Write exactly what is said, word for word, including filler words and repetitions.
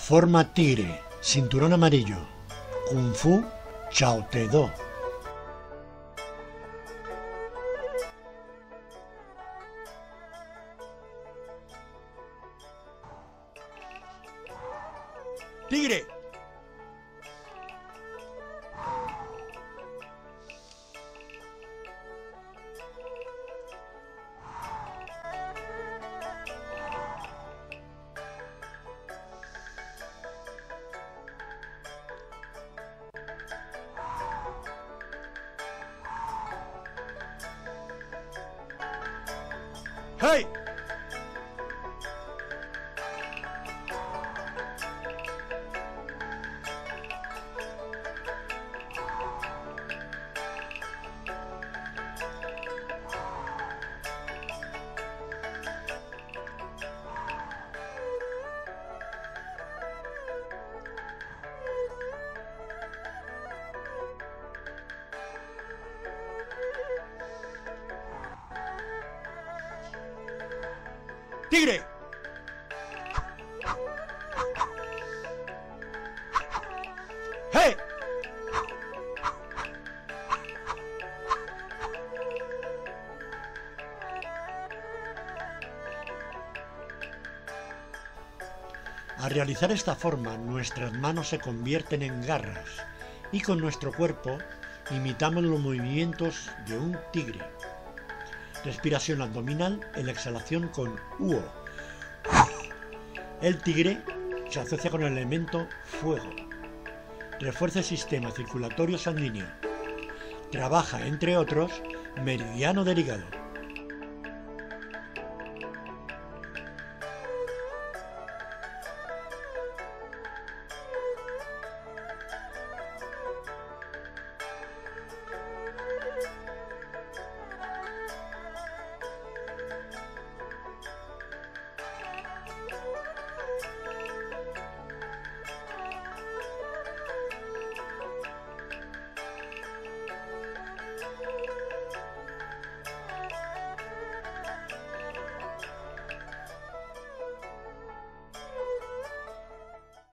Forma tigre, cinturón amarillo, Kung Fu, Chao Te Do. ¡Tigre! ¡Hey! ¡Tigre! ¡Hey! Al realizar esta forma, nuestras manos se convierten en garras y con nuestro cuerpo imitamos los movimientos de un tigre. Respiración abdominal en la exhalación con huo. El tigre se asocia con el elemento fuego. Refuerza el sistema circulatorio sanguíneo. Trabaja, entre otros, meridiano del hígado.